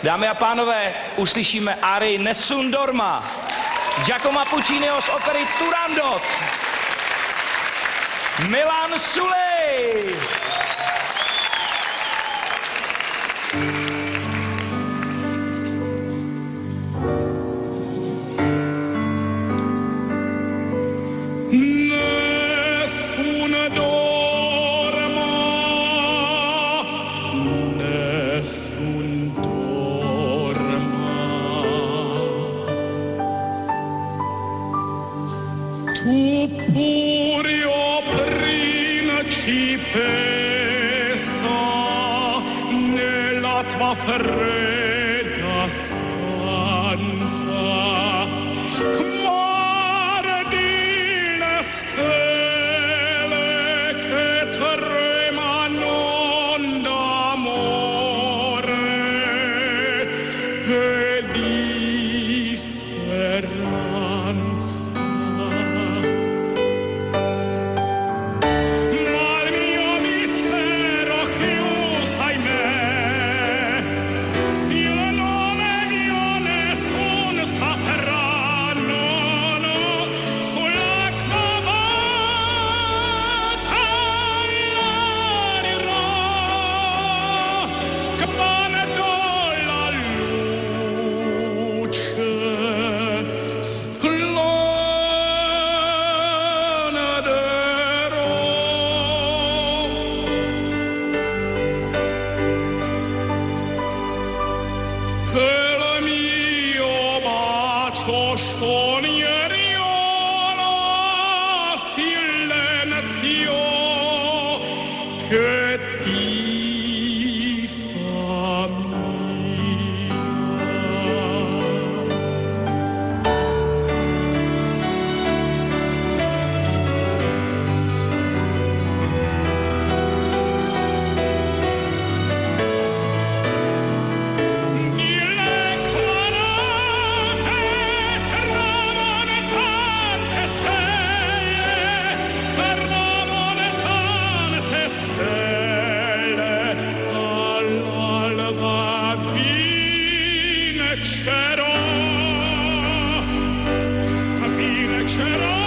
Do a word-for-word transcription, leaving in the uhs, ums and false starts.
Dámy a pánové, uslyšíme arii Nessun Dorma Giacomo Pucciniho z opery Turandot. Milan Sulej. Tu puri oprina ci pesa nella tua fredda stanza. Guardi le stelle che tremano d'amore e di speranza. Che ti fa mia. Nelle quarante tramano tante stelle, tramano tante stelle. All'alba vincerò, vincerò.